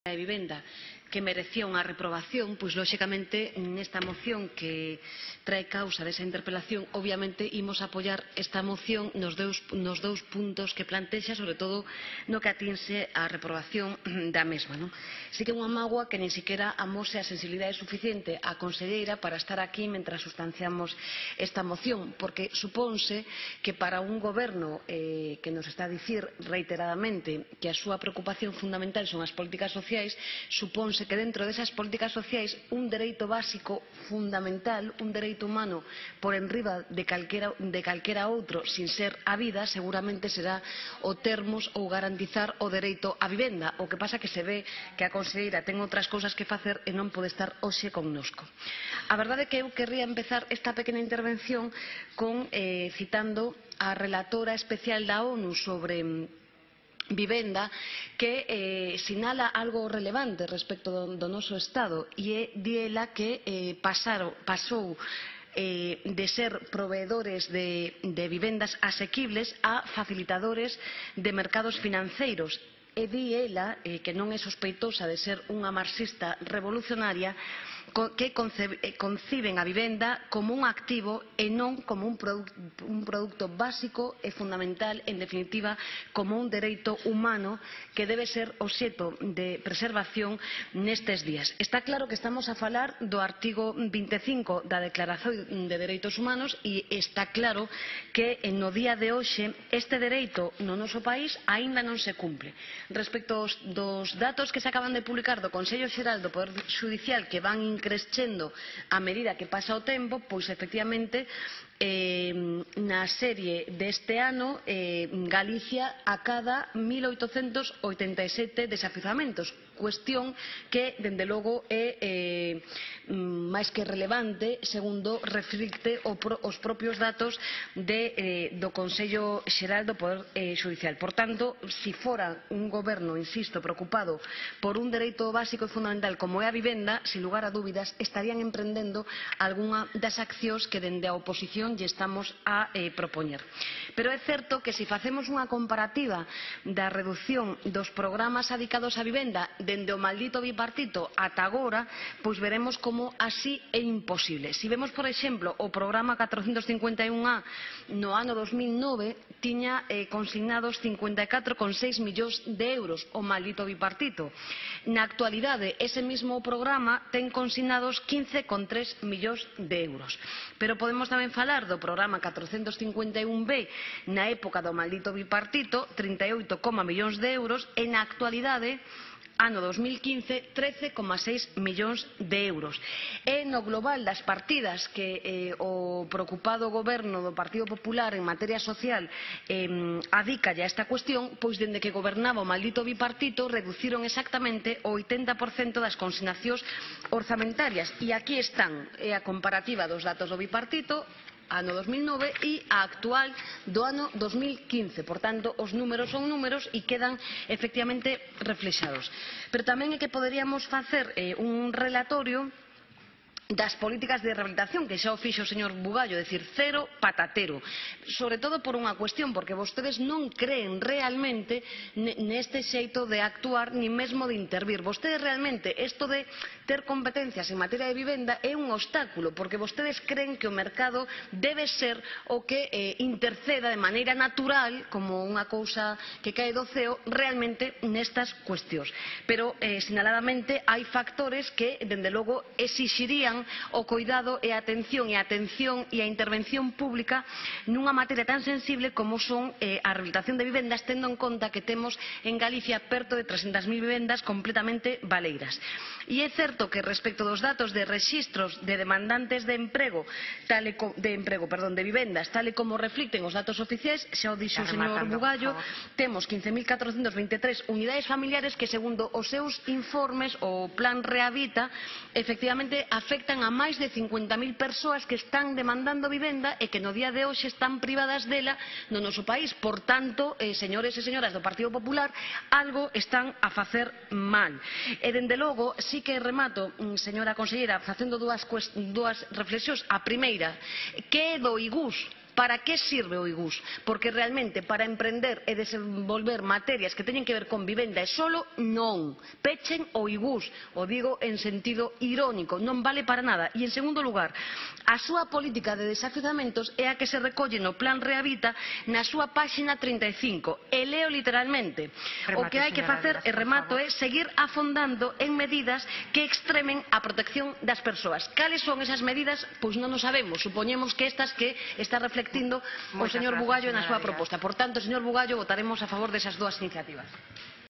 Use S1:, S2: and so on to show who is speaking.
S1: de vivenda que merecía unha reprobación, pois lóxicamente nesta moción que trae causa desa interpelación, obviamente imos apoiar esta moción nos dous puntos que plantexa, sobre todo no que atinse á reprobación da mesma. Si que é unha mágoa que nin siquiera amose a sensibilidade suficiente á conselleira para estar aquí mentras sustanciamos esta moción, porque supónse que para un goberno que nos está a dicir reiteradamente que a súa preocupación fundamental son as políticas sociais, supónse que dentro desas políticas sociais un dereito básico fundamental, un dereito humano por enriba de calquera outro sin ser a vida, seguramente será o termos ou garantizar o dereito á vivenda. O que pasa que se ve que a conselleira ten outras cousas que facer e non pode estar hoxe connosco. A verdade é que eu querría empezar esta pequena intervención citando a relatora especial da ONU sobre vivenda, que sinala algo relevante respecto do noso Estado, e di ela que pasou de ser proveedores de vivendas asequibles a facilitadores de mercados financeiros. E di ela, que non é sospeitosa de ser unha marxista revolucionaria, que conciben a vivenda como un activo e non como un produto básico e fundamental, en definitiva, como un dereito humano que debe ser obxecto de preservación nestes días. Está claro que estamos a falar do artigo 25 da Declaración de Dereitos Humanos e está claro que no día de hoxe este dereito no noso país aínda non se cumpre. Respecto dos datos que se acaban de publicar do Consello Xeral do Poder Xudicial, que van crescendo a medida que pasa o tempo, pois efectivamente na serie deste ano Galicia acada 1887 desafiuzamentos, cuestión que, dende logo, é máis que relevante, segundo reflicte os propios datos do Consello Xeral do Poder Xudicial. Por tanto, se fora un goberno, insisto, preocupado por un dereito básico e fundamental como é a vivenda, sin lugar a dúbidas, estarían emprendendo algunha das accións que dende a oposición lle estamos a propoñer. Pero é certo que se facemos unha comparativa da reducción dos programas adicados á vivenda dende o maldito bipartito ata agora, pois veremos como así é imposible. Se vemos, por exemplo, o programa 451A no ano 2009 tiña consignados 54,6 millóns de euros o maldito bipartito. Na actualidade, ese mismo programa ten consignados 15,3 millóns de euros. Pero podemos tamén falar do programa 451B na época do maldito bipartito, 38, millóns de euros, e na actualidade, ano 2015, 13,6 millóns de euros. E no global das partidas que o preocupado goberno do Partido Popular en materia social adícalle a esta cuestión, pois dende que gobernaba o maldito bipartito reduciron exactamente o 80% das consignacións orzamentarias. E aquí están a comparativa dos datos do bipartito ano 2009 e a actual do ano 2015. Por tanto, os números son números e quedan efectivamente reflexados. Pero tamén é que poderíamos facer un relatorio das políticas de rehabilitación, que xa o fixo o señor Bugallo, decir, cero patatero, sobre todo por unha cuestión, porque vostedes non creen realmente neste xeito de actuar, ni mesmo de intervir. Vostedes realmente, isto de ter competencias en materia de vivenda é un obstáculo, porque vostedes creen que o mercado debe ser o que interceda de maneira natural, como unha cousa que cae do ceo, realmente nestas cuestións. Pero, sinaladamente, hai factores que, dende logo, exixirían o cuidado e a atención e a intervención pública nunha materia tan sensible como son a rehabilitación de vivendas, tendo en conta que temos en Galicia perto de 300.000 vivendas completamente baleiras. E é certo que respecto dos datos de rexistros de demandantes de vivendas, tal e como reflicten os datos oficiais, xa o dixo o señor Bugallo, temos 15.423 unidades familiares que, segundo os seus informes, o Plan Rehabita, efectivamente afectan a máis de 50.000 persoas que están demandando vivenda e que no día de hoxe están privadas dela no noso país. Por tanto, señores e señoras do Partido Popular, algo están a facer mal. E, dende logo, sí que remato, señora conselleira, facendo dúas reflexións. A primeira, que é do IGUS? Para que sirve o IGUS? Porque realmente para emprender e desenvolver materias que teñen que ver con vivenda e solo, non. Pechen o IGUS, o digo en sentido irónico, non vale para nada. E en segundo lugar, a súa política de desafiuzamentos é a que se recolle no Plan Rehabita na súa páxina 35. E leo literalmente: o que hai que facer, e remato, é seguir afondando en medidas que extremen a protección das persoas. Cales son esas medidas? Pois non o sabemos. Supoñemos que estas que está reflectindo o señor Bugallo na súa proposta. Por tanto, señor Bugallo, votaremos a favor desas dúas iniciativas.